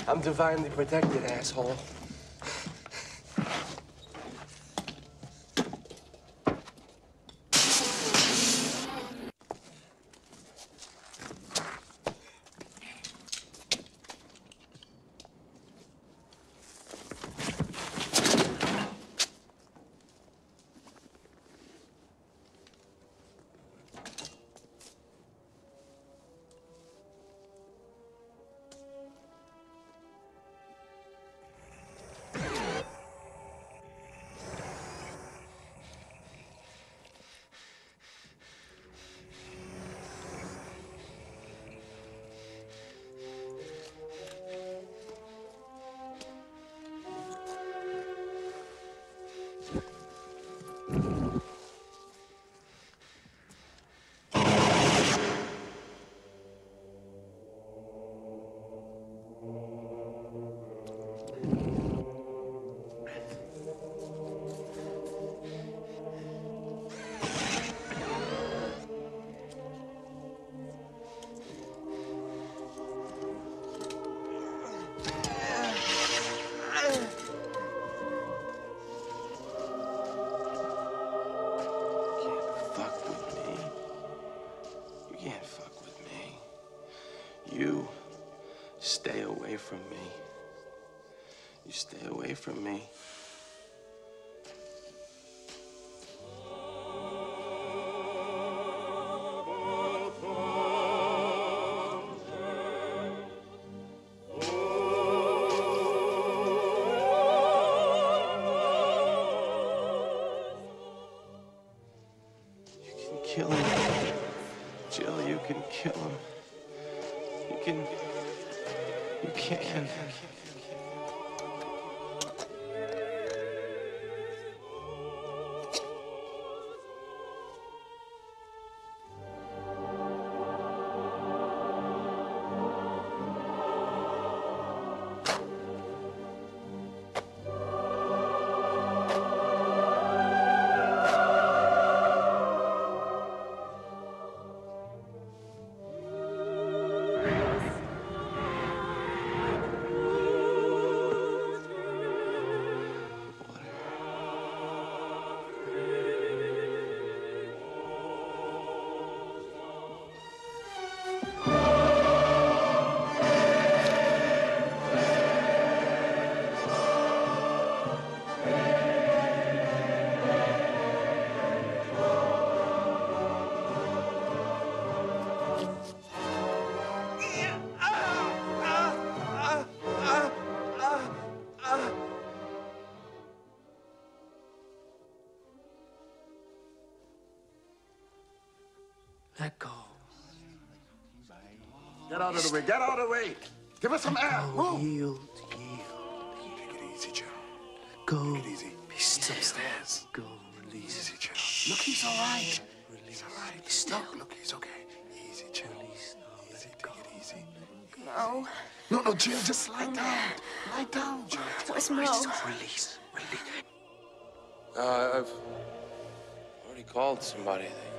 I'm divinely protected, asshole. You can't fuck with me. You stay away from me. You stay away from me. Kill him. Jill, you can kill him. You can. Let go. Get out of the way. Get out of the way. Give us some air. Move. Yield. Take it easy, Joe. Go. Take it easy. Be still. Upstairs. Go. Release. Easy, Joe. Look, he's all right. Release. He's all right. Still. Look, he's okay. Easy, Jill. Release. Easy, take it easy. No. No, Jill, just lie down. Lie down, Jill. Where's Mo? Release. I've already called somebody.